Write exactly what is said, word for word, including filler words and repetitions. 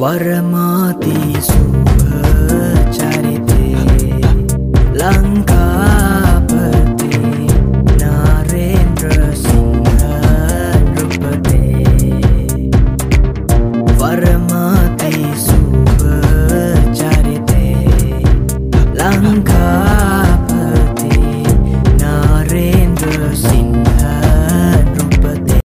වරමාති සුභ චරිතේ ලංකාපති නාරේන්ද්‍ර සිංහ නෘපතේ වරමාති සුභ චරිතේ ලංකා